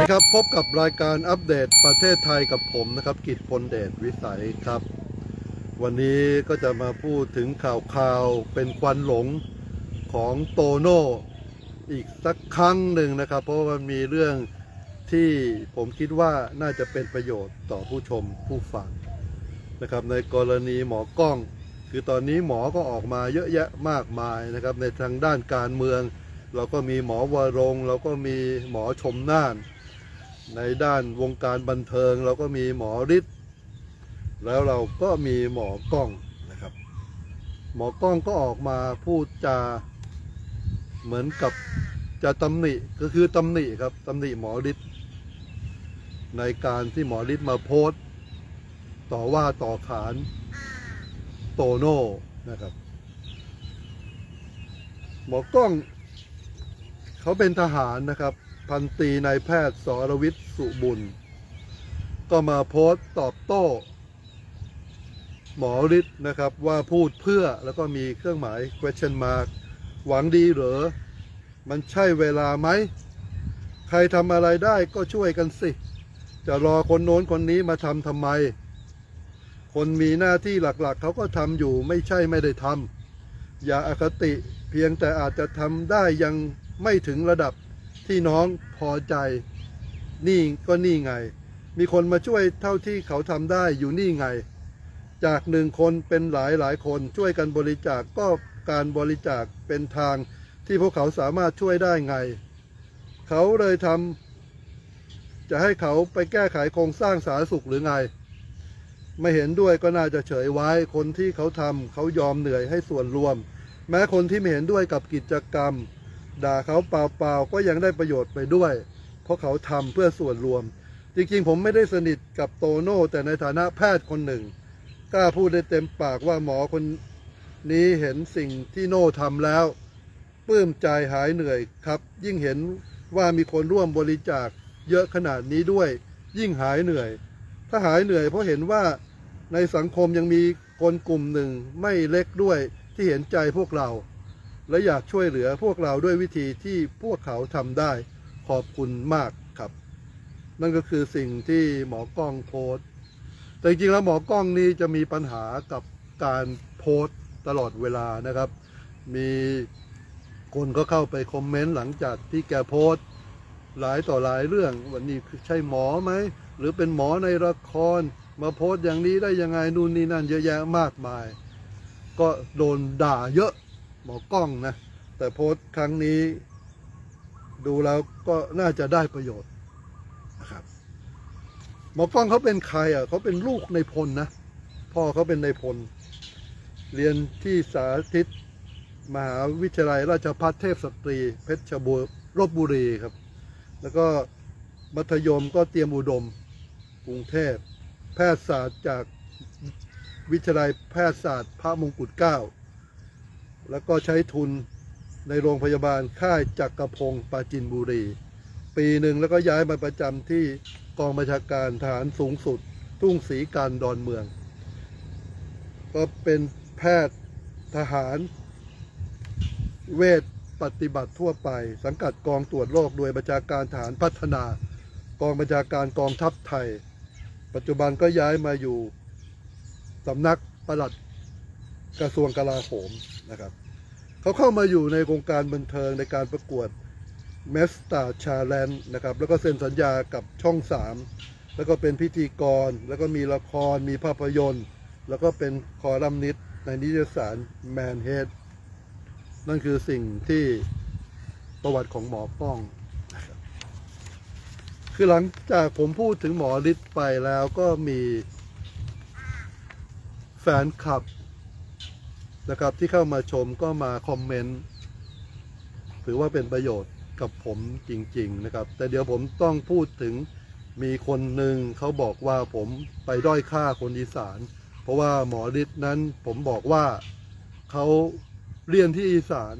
ดีครับพบกับรายการอัปเดตประเทศไทยกับผมนะครับกิตพลเดชวิสัยครับวันนี้ก็จะมาพูดถึงข่าวเป็นควันหลงของโตโน่อีกสักครั้งหนึ่งนะครับเพราะว่ามีเรื่องที่ผมคิดว่าน่าจะเป็นประโยชน์ต่อผู้ชมผู้ฟังนะครับในกรณีหมอกล้องคือตอนนี้หมอก็ออกมาเยอะแยะมากมายนะครับในทางด้านการเมืองเราก็มีหมอวรงค์เราก็มีหมอชมน่านในด้านวงการบันเทิงเราก็มีหมอฤทธิ์แล้วเราก็มีหมอกล้องนะครับหมอกล้องก็ออกมาพูดจาเหมือนกับจะตำหนิก็คือตำหนิครับตำหนิหมอฤทธิ์ในการที่หมอฤทธิ์มาโพสต์ต่อว่าต่อขานโตโน่นะครับหมอกล้องเขาเป็นทหารนะครับพันตรีนายแพทย์สรวิทย์สุบุญก็มาโพสต์ตอบโต้หมอฤทธิ์นะครับว่าพูดเพื่อแล้วก็มีเครื่องหมาย question mark หวังดีเหรอมันใช่เวลาไหมใครทำอะไรได้ก็ช่วยกันสิจะรอคนโน้นคนนี้มาทำไมคนมีหน้าที่หลักๆเขาก็ทำอยู่ไม่ใช่ไม่ได้ทำอย่าอคติเพียงแต่อาจจะทำได้ยังไม่ถึงระดับที่น้องพอใจนี่ก็นี่ไงมีคนมาช่วยเท่าที่เขาทำได้อยู่นี่ไงจากหนึ่งคนเป็นหลายคนช่วยกันบริจาคก็การบริจาคเป็นทางที่พวกเขาสามารถช่วยได้ไงเขาเลยทำจะให้เขาไปแก้ไขโครงสร้างสาธารณสุขหรือไงไม่เห็นด้วยก็น่าจะเฉยไว้คนที่เขาทำเขายอมเหนื่อยให้ส่วนรวมแม้คนที่ไม่เห็นด้วยกับกิจกรรมด่าเขาเปล่าๆก็ยังได้ประโยชน์ไปด้วยเพราะเขาทำเพื่อส่วนรวมจริงๆผมไม่ได้สนิทกับโตโน่แต่ในฐานะแพทย์คนหนึ่งกล้าพูดได้เต็มปากว่าหมอคนนี้เห็นสิ่งที่โน่ทำแล้วปลื้มใจหายเหนื่อยครับยิ่งเห็นว่ามีคนร่วมบริจาคเยอะขนาดนี้ด้วยยิ่งหายเหนื่อยถ้าหายเหนื่อยเพราะเห็นว่าในสังคมยังมีคนกลุ่มหนึ่งไม่เล็กด้วยที่เห็นใจพวกเราและอยากช่วยเหลือพวกเราด้วยวิธีที่พวกเขาทำได้ขอบคุณมากครับนั่นก็คือสิ่งที่หมอกล้องโพสต์แต่จริงๆแล้วหมอกล้องนี้จะมีปัญหากับการโพสต์ตลอดเวลานะครับมีคนก็เข้าไปคอมเมนต์หลังจากที่แกโพสต์หลายต่อหลายเรื่องวันนี้ใช่หมอไหมหรือเป็นหมอในละครมาโพสต์อย่างนี้ได้ยังไงนู่นนี่นั่นเยอะแยะมากมายก็โดนด่าเยอะหมอกล้องนะแต่โพสต์ครั้งนี้ดูแล้วก็น่าจะได้ประโยชน์นะครับหมอกล้องเขาเป็นใครอ่ะเขาเป็นลูกในพลนะพ่อเขาเป็นในพลเรียนที่สาธิตมหาวิทยาลัยราชภัฏเทพสตรีเพชรบูรณ์ลพบุรีครับแล้วก็มัธยมก็เตรียมอุดมกรุงเทพแพทยศาสตร์จากวิทยาลัยแพทยศาสตร์พระมงกุฎเกล้าแล้วก็ใช้ทุนในโรงพยาบาลค่ายจักรพงศ์ปราจีนบุรีปีหนึ่งแล้วก็ย้ายมาประจำที่กองบัญชาการทหารสูงสุดทุ่งศรีการดอนเมืองก็เป็นแพทย์ทหารเวชปฏิบัติทั่วไปสังกัดกองตรวจโรคโดยบัญชาการทหารพัฒนากองบัญชาการกองทัพไทยปัจจุบันก็ย้ายมาอยู่สำนักปลัดกระทรวงกลาโหมนะครับเขาเข้ามาอยู่ในวงการบันเทิงในการประกวดเมสตาชาแลนด์นะครับแล้วก็เซ็นสัญญากับช่อง3แล้วก็เป็นพิธีกรแล้วก็มีละครมีภาพยนตร์แล้วก็เป็นคอลัมนิสต์ในนิตยสารแมนเฮดนั่นคือสิ่งที่ประวัติของหมอกล้องนะครับคือหลังจากผมพูดถึงหมอฤทธิ์ไปแล้วก็มีแฟนคลับนะครับที่เข้ามาชมก็มาคอมเมนต์ถือว่าเป็นประโยชน์กับผมจริงๆนะครับแต่เดี๋ยวผมต้องพูดถึงมีคนหนึ่งเขาบอกว่าผมไปด้อยค่าคนอีสานเพราะว่าหมอฤทธิ์นั้นผมบอกว่าเขาเรียนที่อีสาน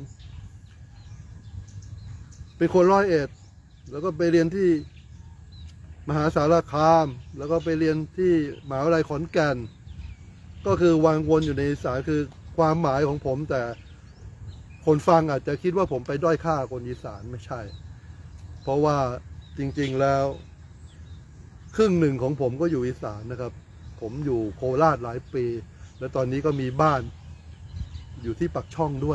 เป็นคนร้อยเอ็ดแล้วก็ไปเรียนที่มหาสารคามแล้วก็ไปเรียนที่มหาวิทยาลัยขอนแก่นก็คือวางวนอยู่ในอีสานคือความหมายของผมแต่คนฟังอาจจะคิดว่าผมไปด้อยค่าคนอีสานไม่ใช่เพราะว่าจริงๆแล้วครึ่งหนึ่งของผมก็อยู่อีสานนะครับ ผมอยู่โคราชหลายปี และตอนนี้ก็มีบ้านอยู่ที่ปักช่องด้วย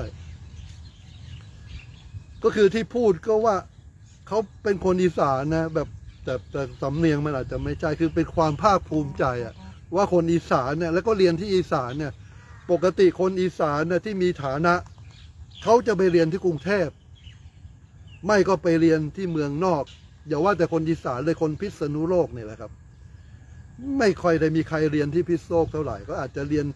ก็คือที่พูดก็ว่าเขาเป็นคนอีสานนะแบบแต่สำเนียงมันอาจจะไม่ใช่คือเป็นความภาคภูมิใจอะว่าคนอีสานเนี่ยแล้วก็เรียนที่อีสานเนี่ยปกติคนอีสานเนี่ยที่มีฐานะเขาจะไปเรียนที่กรุงเทพไม่ก็ไปเรียนที่เมืองนอกอย่าว่าแต่คนอีสานเลยคนพิษณุโลกเนี่ยแหละครับไม่ค่อยได้มีใครเรียนที่พิษณุโลกเท่าไหร่ก็อาจจะเรียน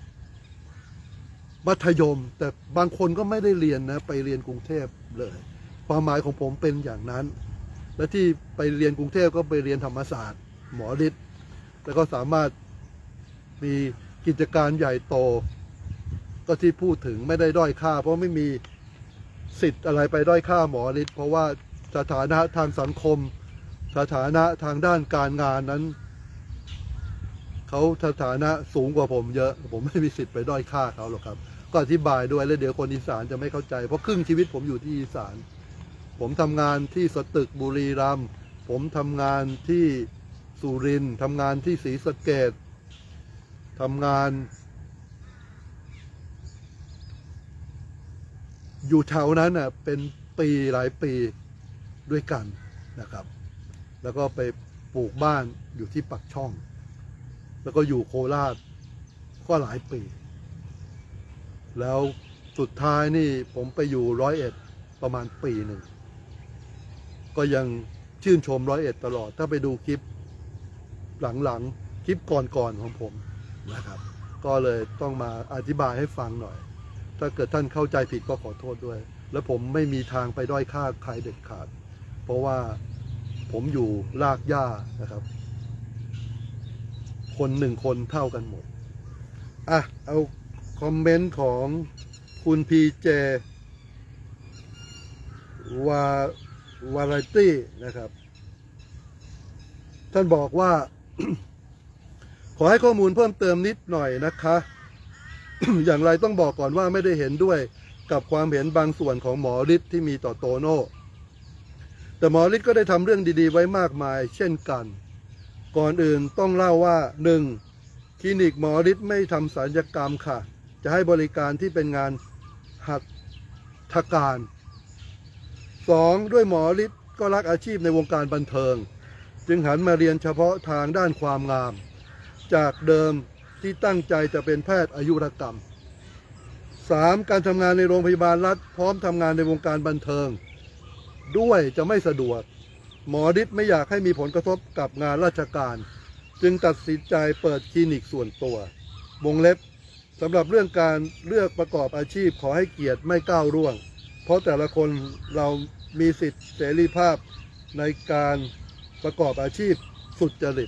มัธยมแต่บางคนก็ไม่ได้เรียนนะไปเรียนกรุงเทพเลยความหมายของผมเป็นอย่างนั้นและที่ไปเรียนกรุงเทพก็ไปเรียนธรรมศาสตร์หมอฤทธิ์แล้วก็สามารถมีกิจการใหญ่โตก็ที่พูดถึงไม่ได้ด้อยค่าเพราะไม่มีสิทธิ์อะไรไปด้อยค่าหมอฤทธิ์เพราะว่าสถานะทางสังคมสถานะทางด้านการงานนั้นเขาสถานะสูงกว่าผมเยอะผมไม่มีสิทธิ์ไปด้อยค่าเขาหรอกครับก็อธิบายด้วยแล้วเดี๋ยวคนอีสานจะไม่เข้าใจเพราะครึ่งชีวิตผมอยู่ที่อีสานผมทำงานที่สตึกบุรีรัมย์ผมทำงานที่สุรินทร์ทำงานที่ศรีสะเกษทำงานอยู่แถวนั้นน่ะเป็นปีหลายปีด้วยกันนะครับแล้วก็ไปปลูกบ้านอยู่ที่ปักช่องแล้วก็อยู่โคราชก็หลายปีแล้วสุดท้ายนี่ผมไปอยู่101ประมาณปีหนึ่งก็ยังชื่นชม101ตลอดถ้าไปดูคลิปหลังๆคลิปก่อนๆของผมนะครับก็เลยต้องมาอธิบายให้ฟังหน่อยถ้าเกิดท่านเข้าใจผิดก็ขอโทษด้วยและผมไม่มีทางไปด้อยค่าใครเด็ดขาดเพราะว่าผมอยู่รากหญ้านะครับคนหนึ่งคนเท่ากันหมดอ่ะเอาคอมเมนต์ของคุณพีเจวาไรตี้นะครับท่านบอกว่า ขอให้ข้อมูลเพิ่มเติมนิดหน่อยนะคะ อย่างไรต้องบอกก่อนว่าไม่ได้เห็นด้วยกับความเห็นบางส่วนของหมอฤทธิ์ที่มีต่อโตโน่แต่หมอฤทธิ์ก็ได้ทำเรื่องดีๆไว้มากมายเช่นกันก่อนอื่นต้องเล่าว่า 1. คลินิกหมอฤทธิ์ไม่ทำศัลยกรรมค่ะจะให้บริการที่เป็นงานหัตถการ 2. ด้วยหมอฤทธิ์ก็รักอาชีพในวงการบันเทิงจึงหันมาเรียนเฉพาะทางด้านความงามจากเดิมที่ตั้งใจจะเป็นแพทย์อายุรกรรม 3. การทำงานในโรงพยาบาลรัฐพร้อมทำงานในวงการบันเทิงด้วยจะไม่สะดวกหมอฤทธิ์ไม่อยากให้มีผลกระทบกับงานราชการจึงตัดสินใจเปิดคลินิกส่วนตัววงเล็บสำหรับเรื่องการเลือกประกอบอาชีพขอให้เกียรติไม่ก้าวร่วงเพราะแต่ละคนเรามีสิทธิเสรีภาพในการประกอบอาชีพสุจริต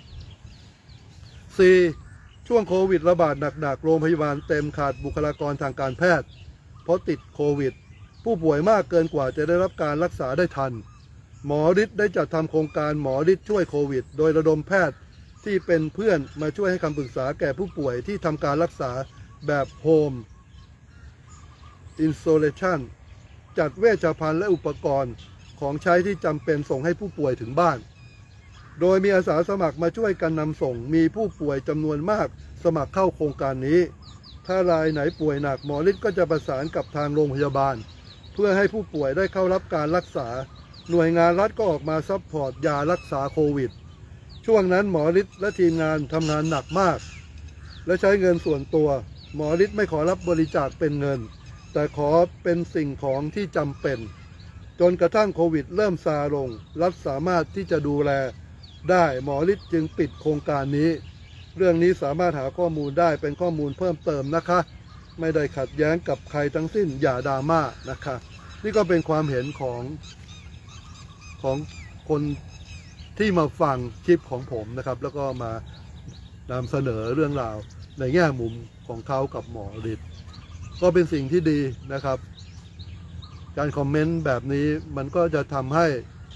4. ช่วงโควิดระบาดหนักๆโรงพยาบาลเต็มขาดบุคลากรทางการแพทย์เพราะติดโควิดผู้ป่วยมากเกินกว่าจะได้รับการรักษาได้ทันหมอฤทธิ์ได้จัดทำโครงการหมอฤทธิ์ช่วยโควิดโดยระดมแพทย์ที่เป็นเพื่อนมาช่วยให้คำปรึกษาแก่ผู้ป่วยที่ทำการรักษาแบบโฮมอินโซเลชันจัดเวชภัณฑ์และอุปกรณ์ของใช้ที่จำเป็นส่งให้ผู้ป่วยถึงบ้านโดยมีอาสาสมัครมาช่วยกันนำส่งมีผู้ป่วยจำนวนมากสมัครเข้าโครงการนี้ถ้ารายไหนป่วยหนักหมอฤทธิ์ก็จะประสานกับทางโรงพยาบาลเพื่อให้ผู้ป่วยได้เข้ารับการรักษาหน่วยงานรัฐก็ออกมาซัพพอร์ตยารักษาโควิดช่วงนั้นหมอฤทธิ์และทีมงานทำงานหนักมากและใช้เงินส่วนตัวหมอฤทธิ์ไม่ขอรับบริจาคเป็นเงินแต่ขอเป็นสิ่งของที่จำเป็นจนกระทั่งโควิดเริ่มซาลงรัฐสามารถที่จะดูแลได้หมอฤทธิ์จึงปิดโครงการนี้เรื่องนี้สามารถหาข้อมูลได้เป็นข้อมูลเพิ่มเติมนะคะไม่ได้ขัดแย้งกับใครทั้งสิ้นอย่าดราม่านะคะนี่ก็เป็นความเห็นของคนที่มาฟังคลิปของผมนะครับแล้วก็มานำเสนอเรื่องราวในแง่มุมของเขากับหมอฤทธิ์ก็เป็นสิ่งที่ดีนะครับการคอมเมนต์แบบนี้มันก็จะทำให้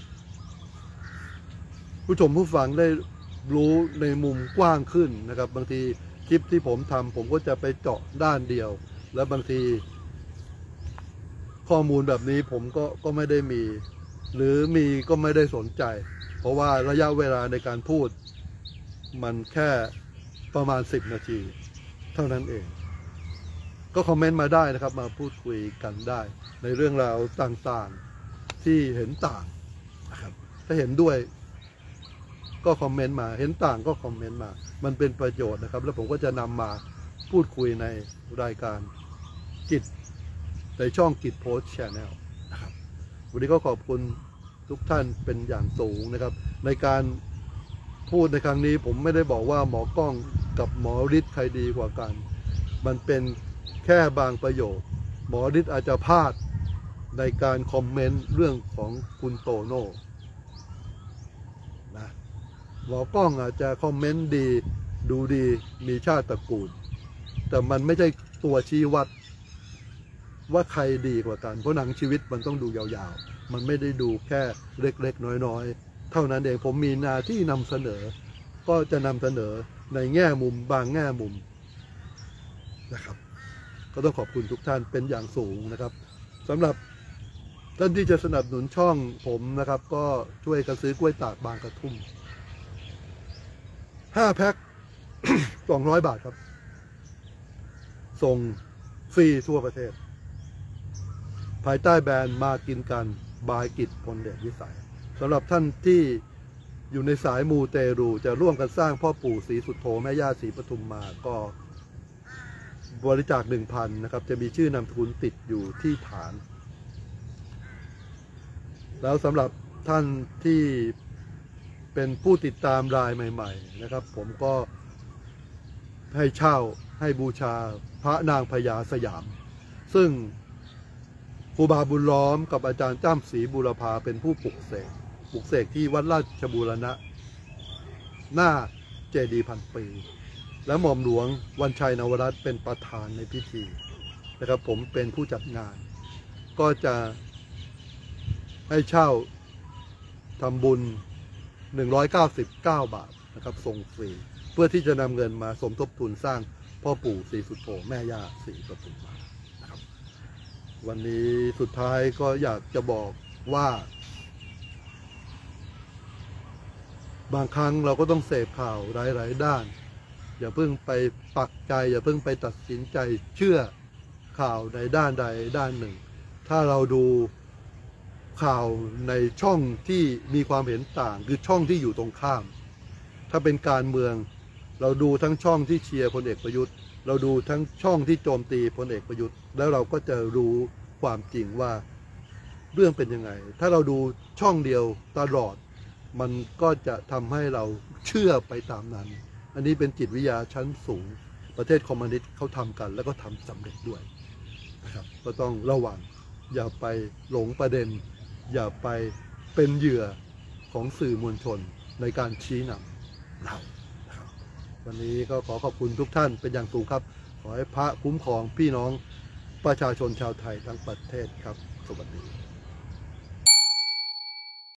ผู้ชมผู้ฟังได้รู้ในมุมกว้างขึ้นนะครับบางทีคลิปที่ผมทำผมก็จะไปเจาะด้านเดียวและบางทีข้อมูลแบบนี้ผมก็ไม่ได้มีหรือมีก็ไม่ได้สนใจ เพราะว่าระยะเวลาในการพูดมันแค่ประมาณ10 นาทีเท่านั้นเอง ก็คอมเมนต์มาได้นะครับมาพูดคุยกันได้ในเรื่องราวต่างๆที่เห็นต่างนะครับถ้าเห็นด้วยก็คอมเมนต์มาเห็นต่างก็คอมเมนต์มามันเป็นประโยชน์นะครับแล้วผมก็จะนำมาพูดคุยในรายการกิจในช่องกิจโพสต์แชนแนลนะครับวันนี้ก็ขอบคุณทุกท่านเป็นอย่างสูงนะครับในการพูดในครั้งนี้ผมไม่ได้บอกว่าหมอกล้องกับหมอฤทธิ์ใครดีกว่ากันมันเป็นแค่บางประโยคหมอฤทธิ์อาจจะพลาดในการคอมเมนต์เรื่องของคุณโตโน่นะหมอกล้องอาจจะคอมเมนต์ดีดูดีมีชาติตระกูลแต่มันไม่ใช่ตัวชี้วัดว่าใครดีกว่ากันเพราะหนังชีวิตมันต้องดูยาวๆมันไม่ได้ดูแค่เล็กๆน้อยๆเท่านั้นเองผมมีหน้าที่นำเสนอก็จะนำเสนอในแง่มุมบางแง่มุมนะครับก็ต้องขอบคุณทุกท่านเป็นอย่างสูงนะครับสำหรับท่านที่จะสนับสนุนช่องผมนะครับก็ช่วยกันซื้อกล้วยตากบางกระทุ่ม5 แพ็ค 200 บาทครับส่งฟรีทั่วประเทศภายใต้แบรนด์มากินกันบายกิจพลเดชวิสัยสำหรับท่านที่อยู่ในสายมูเตรูจะร่วมกันสร้างพ่อปู่ศรีสุโธแม่ย่าศรีปทุมมาก็บริจาค 1,000 นะครับจะมีชื่อนามสกุลติดอยู่ที่ฐานแล้วสำหรับท่านที่เป็นผู้ติดตามรายใหม่ๆนะครับผมก็ให้เช่าให้บูชาพระนางพญาสยามซึ่งครูบาบุญล้อมกับอาจารย์จ้ำศรีบุรพาเป็นผู้ปลุกเสกที่วัดราชบูรณะหน้าเจดีย์พันปีและหม่อมหลวงวันชัยนวรัตน์เป็นประธานในพิธีนะครับผมเป็นผู้จัดงานก็จะให้เช่าทำบุญ199 บาทนะครับส่งฟรีเพื่อที่จะนำเงินมาสมทบทุนสร้างพ่อปู่ศรีสุโธแม่ย่าศรีปทุมมานะครับวันนี้สุดท้ายก็อยากจะบอกว่าบางครั้งเราก็ต้องเสพข่าวหลายๆด้านอย่าเพิ่งไปปักใจอย่าเพิ่งไปตัดสินใจเชื่อข่าวในด้านใดด้านหนึ่งถ้าเราดูข่าวในช่องที่มีความเห็นต่างคือช่องที่อยู่ตรงข้ามถ้าเป็นการเมืองเราดูทั้งช่องที่เชียร์พลเอกประยุทธ์เราดูทั้งช่องที่โจมตีพลเอกประยุทธ์แล้วเราก็จะรู้ความจริงว่าเรื่องเป็นยังไงถ้าเราดูช่องเดียวตลอดมันก็จะทำให้เราเชื่อไปตามนั้นอันนี้เป็นจิตวิทยาชั้นสูงประเทศคอมมิวนิสต์เขาทำกันแล้วก็ทำสำเร็จด้วยนะครับก็ต้องระวังอย่าไปหลงประเด็นอย่าไปเป็นเหยื่อของสื่อมวลชนในการชี้นำเรานะครับวันนี้ก็ขอขอบคุณทุกท่านเป็นอย่างสูงครับขอให้พระคุ้มครองพี่น้องประชาชนชาวไทยทั้งประเทศครับสวัสดี